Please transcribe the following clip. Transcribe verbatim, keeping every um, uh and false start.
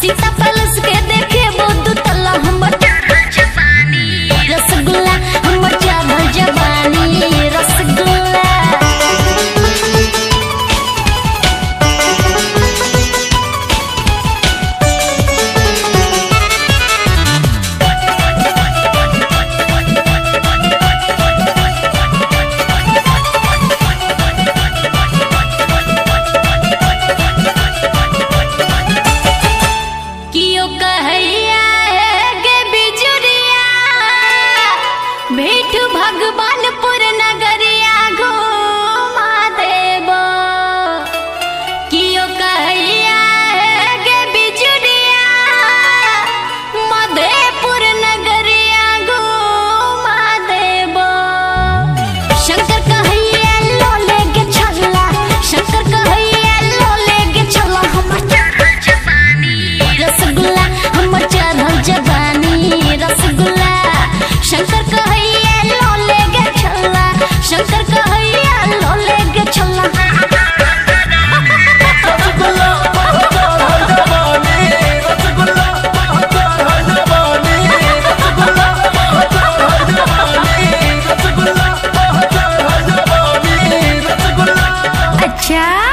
सीताफल के देखे बहुत तला हमर चढ़ल जवानी रसगुल्ला हमर चढ़ल जवानी रसगुल्ला। कियो कहैया है गे बिजुरिया भेट भगवानपुर नगरिया घुमा देबो। कियो कहैया है गे बिजुरिया मधेपुर नगरिया घुमा देबो। शंकर कहैया लो लेके चला शंकर कहैया लो लेके चला हमर चढ़ल जवानी रसगुल्ला हमर चढ़ल जवानी रसगुल्ला। शंकर कहैया लो लेके चला शंकर कहैया लो लेके चला। रसगुल्ला बहुत चढ़ल जवानी रसगुल्ला बहुत चढ़ल जवानी रसगुल्ला बहुत चढ़ल जवानी रसगुल्ला बहुत चढ़ल जवानी रसगुल्ला। अच्छा।